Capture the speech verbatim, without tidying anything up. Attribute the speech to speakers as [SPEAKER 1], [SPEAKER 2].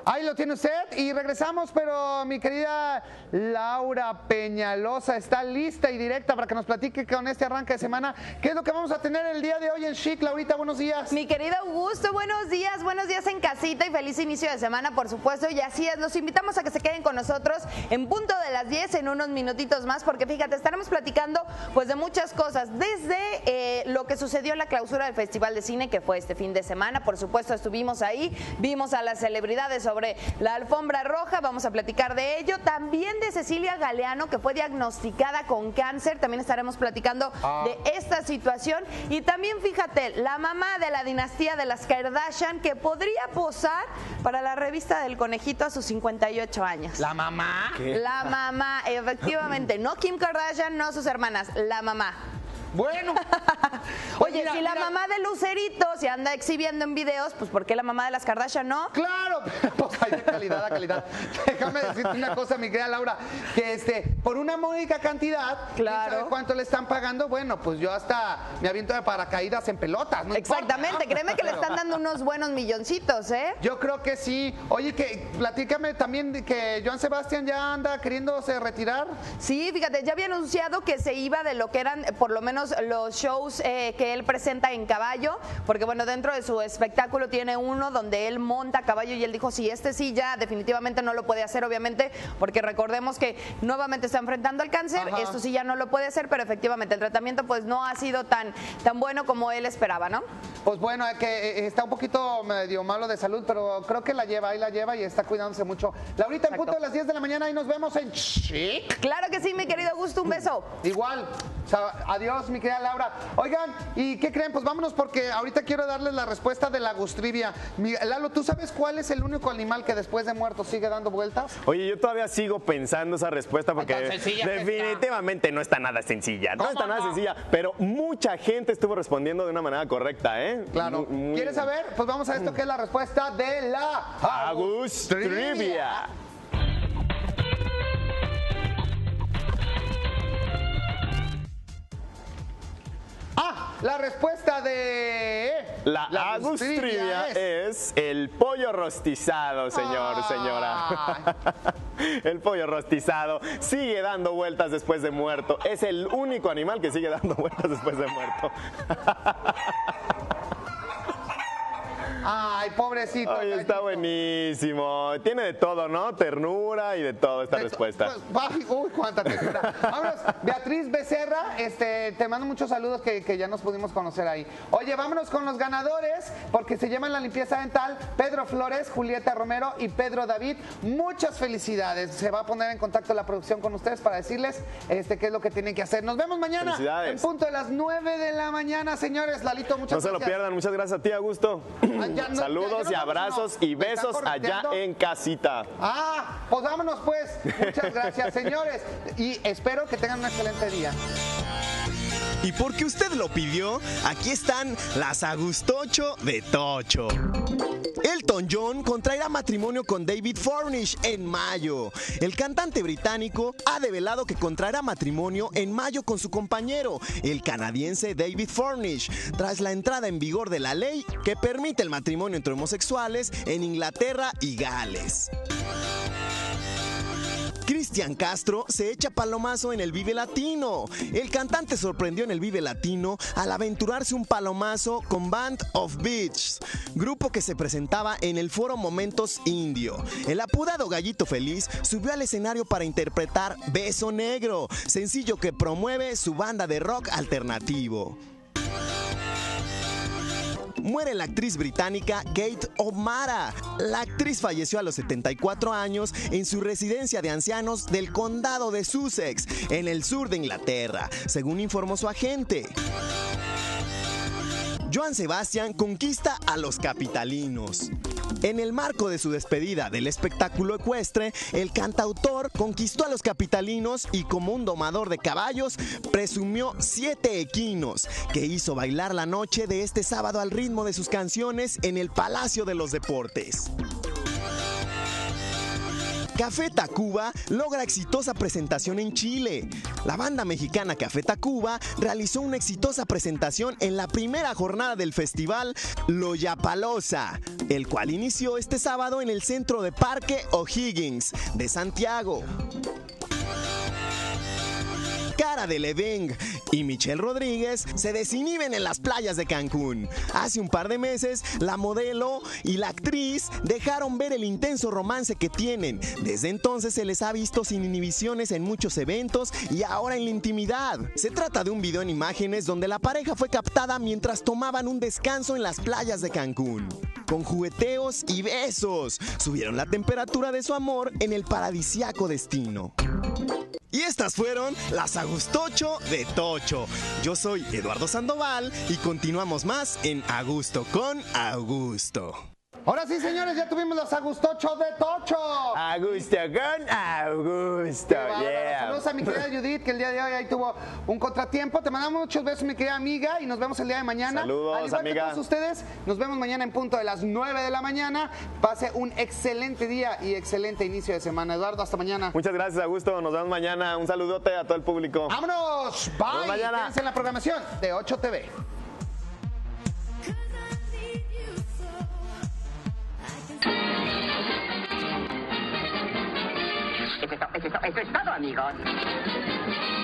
[SPEAKER 1] Ahí lo tiene usted y regresamos, pero mi querida Laura Peñalosa está lista y directa para que nos platique con este arranque de semana. ¿Qué es lo que vamos a tener el día de hoy en Chic? Laurita, buenos días.
[SPEAKER 2] Mi querido Augusto, buenos días, buenos días en casita y feliz inicio de semana, por supuesto. Y así es, los invitamos a que se queden con nosotros en punto de las diez, en unos minutitos más, porque fíjate, estaremos platicando pues de muchas cosas, desde eh, lo que sucedió en la clausura del Festival de Cine, que fue este fin de semana. Por supuesto, estuvimos ahí, vimos a las celebridades sobre la alfombra roja, vamos a platicar de ello. También de Cecilia Galeano, que fue diagnosticada con cáncer, también estaremos platicando ah. de esta situación. Y también, fíjate, la mamá de la dinastía de las Kardashian, que podría posar para la revista del conejito a sus cincuenta y ocho años.
[SPEAKER 1] ¿La mamá?
[SPEAKER 2] ¿Qué? La mamá, efectivamente, no Kim Kardashian, no sus hermanas, la mamá.
[SPEAKER 1] Bueno.
[SPEAKER 2] Oye,
[SPEAKER 1] mira,
[SPEAKER 2] si la
[SPEAKER 1] mira.
[SPEAKER 2] mamá de Lucerito se anda exhibiendo en videos, pues ¿por qué la mamá de las Kardashian no?
[SPEAKER 1] Claro, pues hay de calidad a calidad. Déjame decirte una cosa, mi querida Laura, que este, por una módica cantidad,
[SPEAKER 2] claro.
[SPEAKER 1] ¿sabe cuánto le están pagando? Bueno, pues yo hasta me aviento de paracaídas en pelotas, ¿no?
[SPEAKER 2] Exactamente,
[SPEAKER 1] importa, ¿no?
[SPEAKER 2] créeme que le están dando unos buenos milloncitos, ¿eh?
[SPEAKER 1] Yo creo que sí. Oye, que platícame también de que Joan Sebastián ya anda queriéndose retirar.
[SPEAKER 2] Sí, fíjate, ya había anunciado que se iba de lo que eran, por lo menos, los shows eh, que él presenta en caballo, porque bueno, dentro de su espectáculo tiene uno donde él monta a caballo y él dijo, sí, este sí ya definitivamente no lo puede hacer, obviamente, porque recordemos que nuevamente está enfrentando al cáncer. Ajá. Esto sí ya no lo puede hacer, pero efectivamente el tratamiento pues no ha sido tan, tan bueno como él esperaba, ¿no?
[SPEAKER 1] Pues bueno, es que está un poquito medio malo de salud, pero creo que la lleva, ahí la lleva y está cuidándose mucho. Laurita, en punto de las diez de la mañana y nos vemos en Chic.
[SPEAKER 2] Claro que sí, mi querido Augusto, un beso.
[SPEAKER 1] Igual, o sea, adiós, mi querida Laura. Oigan, ¿y qué creen? Pues vámonos porque ahorita quiero darles la respuesta de la gustribia. Lalo, ¿tú sabes cuál es el único animal que después de muerto sigue dando vueltas?
[SPEAKER 3] Oye, yo todavía sigo pensando esa respuesta porque definitivamente no está nada sencilla. No está nada no? sencilla, pero mucha gente estuvo respondiendo de una manera correcta, ¿eh?
[SPEAKER 1] Claro. Muy... ¿Quieres saber? Pues vamos a esto que es la respuesta de la
[SPEAKER 3] Augustribia.
[SPEAKER 1] Ah, la respuesta de
[SPEAKER 3] la, la Augustribia es... es el pollo rostizado, señor, ah. señora. El pollo rostizado sigue dando vueltas después de muerto. Es el único animal que sigue dando vueltas después de muerto.
[SPEAKER 1] Ay, pobrecito.
[SPEAKER 3] Ay, está buenísimo. Tiene de todo, ¿no? Ternura y de todo esta de respuesta.
[SPEAKER 1] Pues, uy, cuánta ternura. Vámonos, Beatriz Becerra, este, te mando muchos saludos que, que ya nos pudimos conocer ahí. Oye, vámonos con los ganadores, porque se llaman la limpieza dental Pedro Flores, Julieta Romero y Pedro David. Muchas felicidades. Se va a poner en contacto la producción con ustedes para decirles este, qué es lo que tienen que hacer. Nos vemos mañana en punto de las nueve de la mañana, señores. Lalito, muchas gracias.
[SPEAKER 3] No se lo pierdan. Muchas gracias a ti, Augusto.
[SPEAKER 1] Ya no,
[SPEAKER 3] Saludos
[SPEAKER 1] ya, ya no,
[SPEAKER 3] y abrazos
[SPEAKER 1] no,
[SPEAKER 3] y besos allá en casita.
[SPEAKER 1] Ah, pues vámonos pues. Muchas gracias, señores. Y espero que tengan un excelente día.
[SPEAKER 4] Y porque usted lo pidió, aquí están las Agustocho de Tocho. Elton John contraerá matrimonio con David Furnish en mayo. El cantante británico ha develado que contraerá matrimonio en mayo con su compañero, el canadiense David Furnish, tras la entrada en vigor de la ley que permite el matrimonio entre homosexuales en Inglaterra y Gales. Cristian Castro se echa palomazo en el Vive Latino. El cantante sorprendió en el Vive Latino al aventurarse un palomazo con Band of Beats, grupo que se presentaba en el foro Momentos Indio. El apodado Gallito Feliz subió al escenario para interpretar Beso Negro, sencillo que promueve su banda de rock alternativo. Muere la actriz británica Kate O'Mara. La actriz falleció a los setenta y cuatro años en su residencia de ancianos del condado de Sussex, en el sur de Inglaterra, según informó su agente. Joan Sebastián conquista a los capitalinos. En el marco de su despedida del espectáculo ecuestre, el cantautor conquistó a los capitalinos y, como un domador de caballos, presumió siete equinos que hizo bailar la noche de este sábado al ritmo de sus canciones en el Palacio de los Deportes. Café Tacuba logra exitosa presentación en Chile. La banda mexicana Café Tacuba realizó una exitosa presentación en la primera jornada del festival Lollapalooza, el cual inició este sábado en el Centro de Parque O'Higgins de Santiago. Cara Delevingne y Michelle Rodríguez se desinhiben en las playas de Cancún. Hace un par de meses, la modelo y la actriz dejaron ver el intenso romance que tienen. Desde entonces se les ha visto sin inhibiciones en muchos eventos y ahora en la intimidad. Se trata de un video en imágenes donde la pareja fue captada mientras tomaban un descanso en las playas de Cancún. Con jugueteos y besos, subieron la temperatura de su amor en el paradisíaco destino. Y estas fueron las Agustocho de Tocho. Yo soy Eduardo Sandoval y continuamos más en A Gusto con Augusto.
[SPEAKER 1] Ahora sí, señores, ya tuvimos los Agustocho de Tocho.
[SPEAKER 3] Augusto con Augusto, yeah.
[SPEAKER 1] Saludos a mi querida Judith, que el día de hoy ahí tuvo un contratiempo. Te mandamos muchos besos, mi querida amiga, y nos vemos el día de mañana.
[SPEAKER 3] Saludos,
[SPEAKER 1] al igual
[SPEAKER 3] amiga.
[SPEAKER 1] Que todos ustedes, nos vemos mañana en punto de las nueve de la mañana. Pase un excelente día y excelente inicio de semana. Eduardo, hasta mañana.
[SPEAKER 3] Muchas gracias, Augusto. Nos vemos mañana. Un saludote a todo el público.
[SPEAKER 1] ¡Vámonos! Bye.
[SPEAKER 3] Nos vemos mañana.
[SPEAKER 1] Quédense en la programación de ocho T V.
[SPEAKER 5] Eso es, todo, eso es todo, amigos.